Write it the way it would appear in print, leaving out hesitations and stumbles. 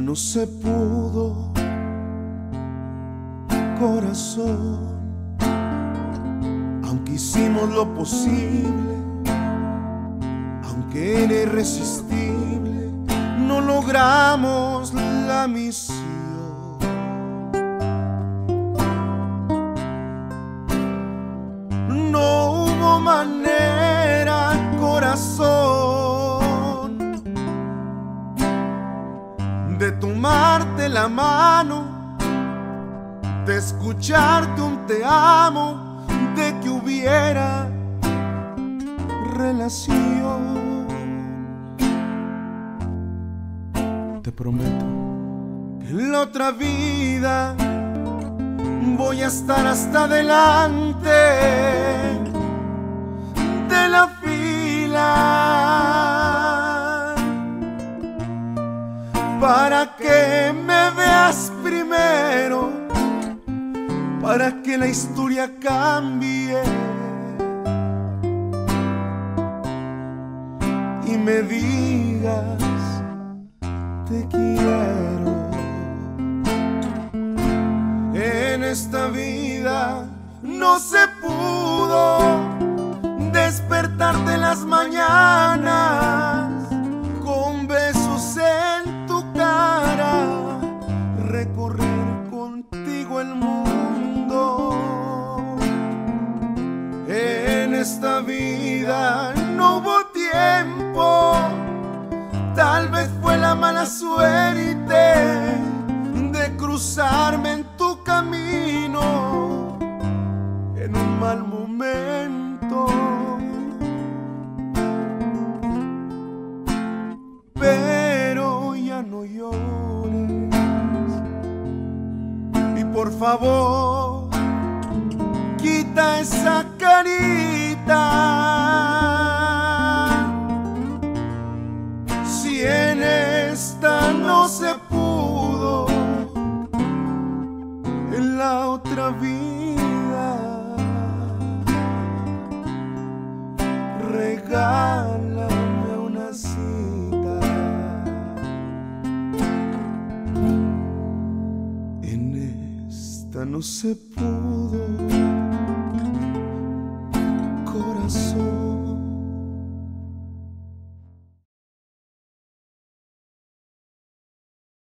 no se pudo, corazón. Aunque hicimos lo posible, aunque era irresistible, no logramos la misión. No hubo manera, corazón, de tomarte la mano, de escucharte un te amo, de que hubiera relación. Te prometo que en la otra vida voy a estar hasta delante de la fila para que me veas primero, para que la historia cambie y me digas te quiero. En esta vida no se pudo despertarte en las mañanas con besos en tu cara, recorrer contigo el mundo. En esta vida no hubo tiempo, tal vez fue la mala suerte de cruzarme en tu camino en un mal momento. Pero ya no llores y por favor quita esa carita. Si en esta no se pudo, en la otra vida regálame una cita. En esta no se pudo, corazón.